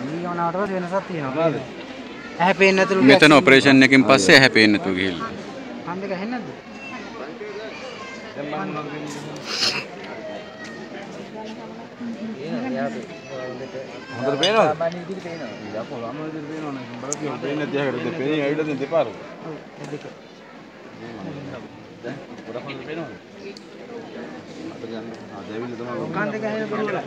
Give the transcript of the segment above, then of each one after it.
ඊයෝනාට වෙනසක් තියෙනවා. ඇහැ පේන්නේ නැතුළු මෙතන ඔපරේෂන් එකකින් පස්සේ ඇහැ පේන්නේ නැතුව ගිහිල්ලා. කන් දෙක ඇහෙන්නේ නැද්ද? දැන් හොඳට පේනවද? සාමාන්‍ය විදිහට පේනවා. යාපෝ ළම විදිහට පේනවනේ. බලන්න පේන්නේ නැති හැකට පේන්නේ ඇවිල්ලා දැන් දෙපාර. ඔව් දෙක. දැන් ගොඩක් හොඳට පේනවද? අද ගන්න. දැවිල්ල තමයි. කන් දෙක ඇහෙන පුළුවන්.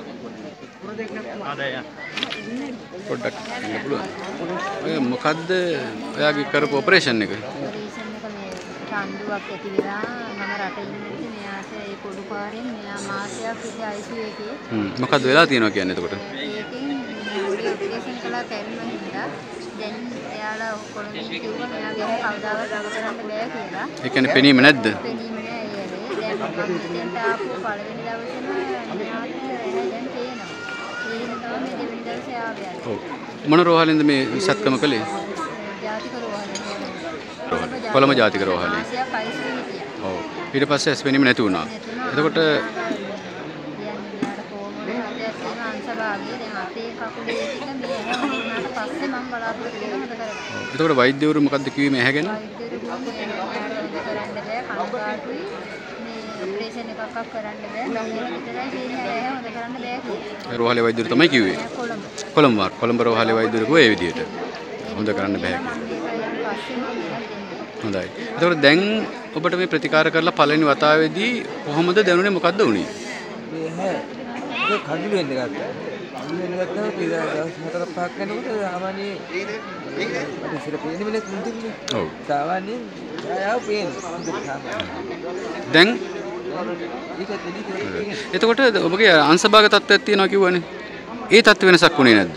පොඩ්ඩක් ඉන්න පුළුවන්. ඔය මොකද්ද ඔයාගේ කරපු ඔපරේෂන් එක? රණ්ඩුවක් ඇති වෙලා මම රට ඉන්නේ මෙයාට ඒ පොඩු පාරෙන් මෙයා මාසයක් ඉඳලා ICU එකේ මොකද්ද වෙලා තියෙනවා කියන්නේ එතකොට? ඒකෙන් ඔපරේෂන් කළා කැරිම හින්දා දැන් එයාලා කොළඹින් කිව්වා මෙයා ගැන කවදාවත් අග කරන්න බෑ කියලා. ඒ කියන්නේ පෙනීම නැද්ද? පෙනීම නෑ ඒනේ. දැන් මම මෙතෙන්ට ආපු පළවෙනි දවසේම මෙයාට දැන් පේනවා. ඒ හින්දා තමයි මේ දෙවෙනි දවසේ ආවේ. ඔව්. මොන රෝහලින්ද මේ සත්කම කළේ? ජාතික රෝහලේ. කොළඹ ජාතික රෝහලේ. ඔව්. ඊට පස්සේ ඇස් පෙනීම නැති වුණා. එතකොට එතකොට වෛද්‍යවරු මොකද්ද කිව්වේ මේ ඇහැ ගැන? රෝහලේ වෛද්‍යවරු තමයි කිව්වේ. කොළඹ රෝහලේ වෛද්‍යවරු කිව්වේ ඒ විදිහට. හොඳ කරන්න බෑ කියලා. හොඳයි. එතකොට දැන් ඔබට මේ ප්‍රතිකාර කරලා පළවෙනි වතාවේදී කොහොමද දැනුනේ මොකද්ද වුනේ? මේ කඩළු වෙන්න ගත්තා. කඩළු වෙන්න ගත්තා දවස් 4-5ක් යනකොට සාමාන්‍ය මට ඉස්සර පේන්නේ මිනිත් මුදින්නේ. ඔව්. සාමාන්‍ය ආයව පේන්නේ. දැන් ඒකත් එතකොට ඔබගේ අංශභාග තත්ත්වයක් තියෙනවා කිව්වනේ. ඒ තත්ත්ව වෙනසක් වුණේ නැද්ද?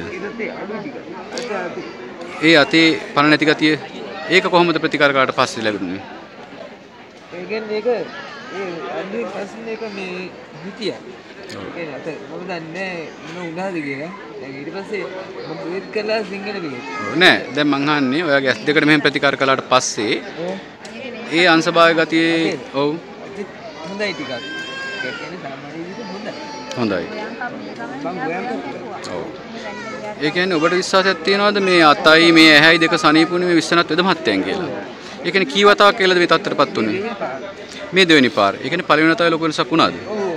ඒ අතේ පණ නැති ගතිය ඒක කොහොමද ප්‍රතිකාර කරාට පස්සේ ලැබුණේ? ඒ කියන්නේ ඒක ඒ අන්නේ පස්සේ එක මේ හිතියා. ඒ කියන්නේ අත මම දන්නේ මොන උනාද කියලා. දැන් ඊට පස්සේ මම බේත් කළා සිංහල බේත්. ඔව් නෑ දැන් මං අහන්නේ ඔයාගේ ඇස් දෙකට මෙහෙම ප්‍රතිකාර කළාට පස්සේ ඒ අංශභාග ගතියේ ඔව් හොඳයි ටිකක්. ඒ කියන්නේ සාමාන්‍ය විදිහට හොඳයි. හොඳයි. මම ගොයම් කරා. ඔව්. ඒ කියන්නේ ඔබට විශ්වාසයක් තියනවාද මේ අතයි මේ ඇහැයි දෙක සනීපුනේ මේ විශ්වනාත් වෙද මහත්තයන් කියලා? ඒ කියන්නේ කී වතාවක් කියලාද මේ තත්ත්වයටපත් උනේ? මේ දෙවෙනි පාර. ඒ කියන්නේ පළවෙනි වතාවේ ලොකු වෙනසක් වුණාද?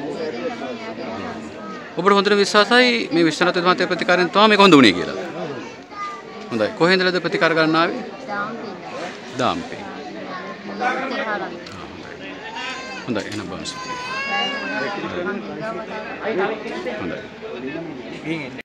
ඔබට හොඳට විශ්වාසයි මේ විශ්වනාත් වෙද මහත්තයා ප්‍රතිකාරයෙන් තමයි මේක හොඳ වුණේ කියලා. හොඳයි. කොහෙන්දලද ප්‍රතිකාර කරන්න ආවේ? දාම්පේ. හොඳයි එහෙනම් බංස්. හොඳයි.